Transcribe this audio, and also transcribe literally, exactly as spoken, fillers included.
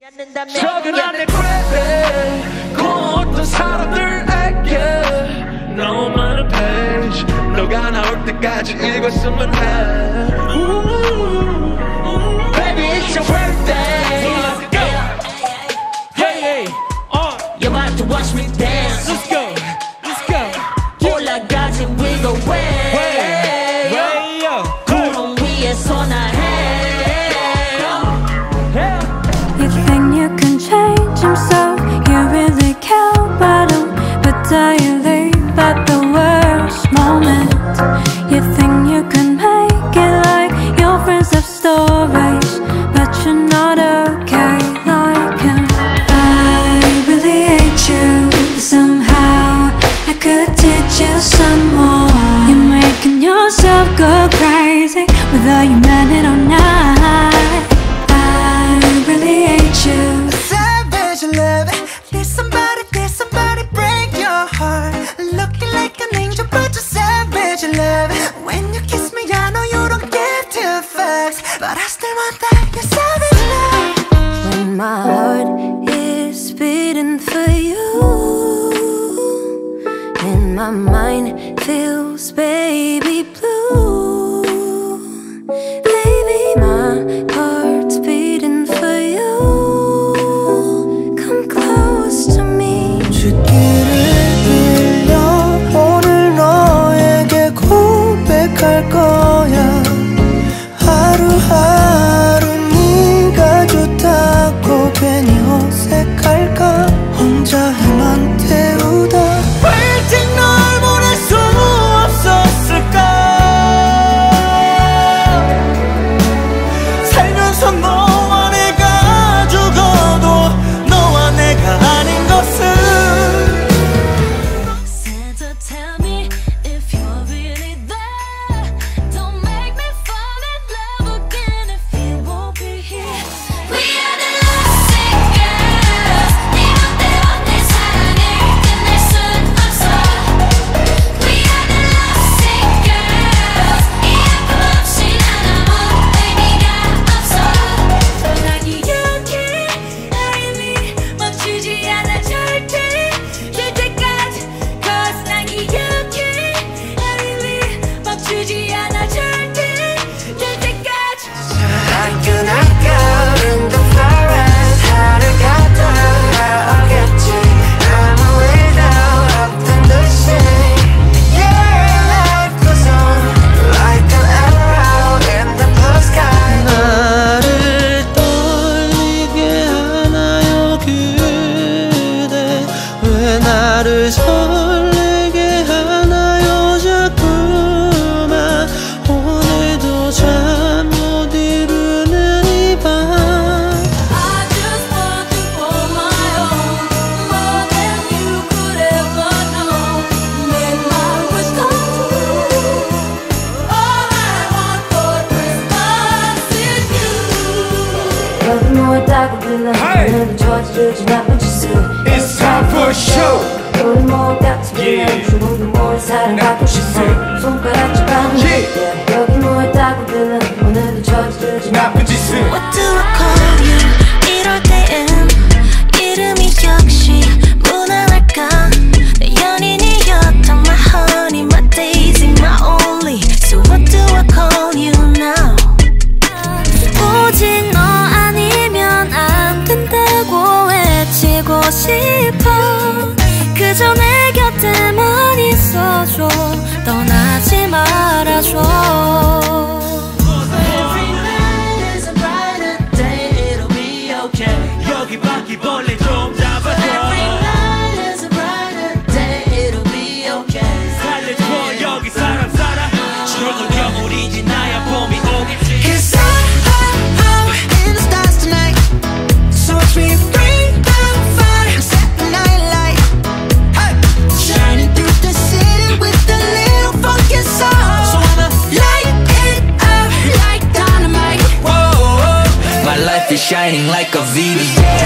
적은 안에 그래 어떤 사람들에게 너무 많은 페이지 너가 나올 때까지 읽었으면 해 Baby it's your birthday Let's go Hey hey uh. You're about to watch me dance Let's go Let's go 올라가지 we go way way yo 구름 위에서 나 해 You think you can change him so you really care about him but do you leave at the worst moment You think you can make it like your friends have stories but you're not okay like him I really hate you but somehow I could teach you some more You're making yourself go crazy whether you meant it or not I really hate you Savage love Did somebody, did somebody break your heart Looking like an angel but you're savage love When you kiss me I know you don't give two fucks But I still want that, you're savage love When my heart is beating for you And my mind feels baby blue Baby my heart's beating for you Come close to me 쥐기를 빌려 오늘 너에게 고백할 거야 하루하루 네가 좋다고 괜히 어색할까 혼자만 태우다 왜 일찍 널 보낼 수 없었을까 살면서 너와 내가 죽어도 너와 내가 아닌 것을 Santa tell me if you're really there Don't make me fall in love again if you won't be here We are the lovesick girls 네 맘대로 내 사랑을 끝낼 순 없어 We are the lovesick girls 이 아픔 없이 난 아무 의미가 없어 난 기억해 나이미 멈추지 않아 절대 될 때까지 Cause 난 기억해 나이미 멈추지 않아 절대 될 때까지 I could not go in the forest 하늘 갔다 알겠지 아무 일도 없던 듯이 Yeah, life goes on like an arrow in the blue sky 나를 떨리게 하나요 그대 왜 나를 설레게 하나요 자꾸만 오늘도 잠 못 이루는 이 밤 I just want you for my own More than you could ever know Make my wish come true All I want for Christmas is you 여기 모았다고 불러 오늘도 저지르지 나쁜 짓을 It's time for a show 우리 모두 같이 빌려 주고도 모두 사랑받고 싶어 손가락질 하는 Yeah. 여기 모았다고 불러 오늘도 저지르지 나쁜 짓을 What do I call you 이럴 때엔 이름이 역시 무난할까 내 연인이었던 my honey my daisy my only So what do I call you now 오직 너 아니면 안 된다고 외치고 싶어 그저 내 곁에만 있어줘 떠나지 말아줘 Every night is a brighter day It'll be okay 여기 바퀴벌레 좀 잡아줘 Every night is a brighter day It'll be okay 살려줘 여기 사람 살아 추억은 겨울이지 나야 봄이 오겠지 Cause I'm, I'm in the stars tonight So watch me bring down fire Set the night light hey. Shining through the city with a little funky soul So I'ma light it up like dynamite Whoa, my life is shining like a V V S